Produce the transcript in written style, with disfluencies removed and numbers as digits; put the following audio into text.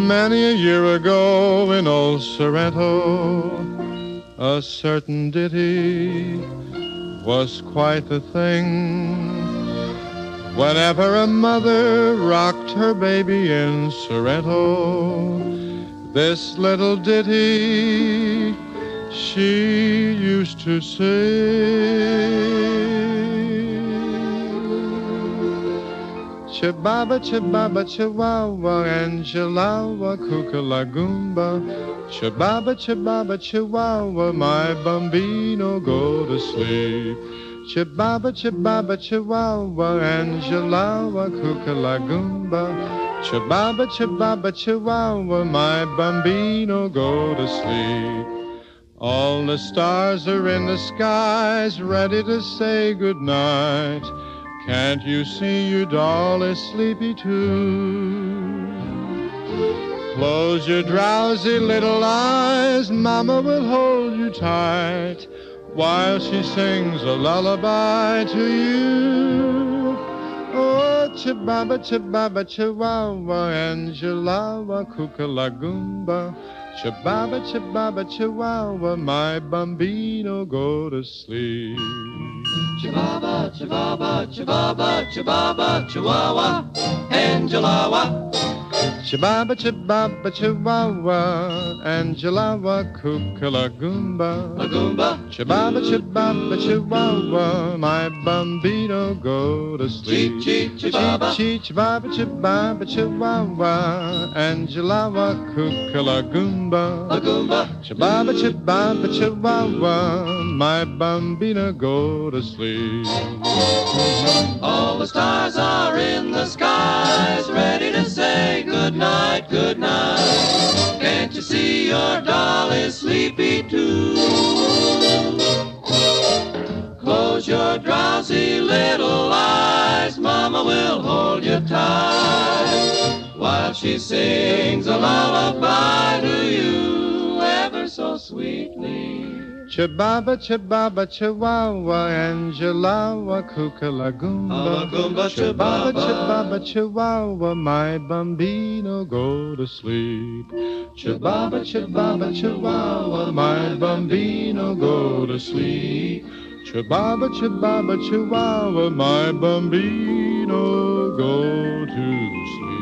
Many a year ago in old Sorrento, a certain ditty was quite the thing. Whenever a mother rocked her baby in Sorrento, this little ditty she used to sing. Chibaba, chibaba, chihuahua, and chihuahua, cucalagoomba. Chibaba, chibaba, chihuahua, my bambino, go to sleep. Chibaba, chibaba, chihuahua, and chihuahua, cucalagoomba. Chibaba, chibaba, chihuahua, my bambino, go to sleep. All the stars are in the skies, ready to say goodnight. Can't you see your doll is sleepy too? Close your drowsy little eyes, Mama will hold you tight while she sings a lullaby to you. Oh, chibaba, chibaba, chihuahua, and chihuahua, cucalagoomba. Chibaba, chibaba, chihuahua, my bambino, go to sleep. Chibaba, chibaba, chibaba, chibaba, chihuahua, and chihuahua. Chibaba, chibaba, chihuahua, and chihuahua, cucalagoomba. Lagoomba. Chibaba, chibaba, chihuahua, my bambino, go to sleep. Chee, chee, chibaba. Chee, chibaba, chibaba, chihuahua, and chihuahua, cucalagoomba. Lagoomba. Chibaba, chibaba, chihuahua, my bambino, go to sleep. All the stars are in the skies, ready to say good night, good night. Can't you see your doll is sleepy too? Close your drowsy little eyes, Mama will hold you tight while she sings a lullaby to you ever so sweetly. Chibaba, chibaba, chihuahua, and chihuahua, cucalagoomba. Chibaba, chibaba, chihuahua, my bambino, go to sleep. Chibaba, chibaba, chihuahua, my bambino, go to sleep. Chibaba, chibaba, chihuahua, my bambino, go to sleep.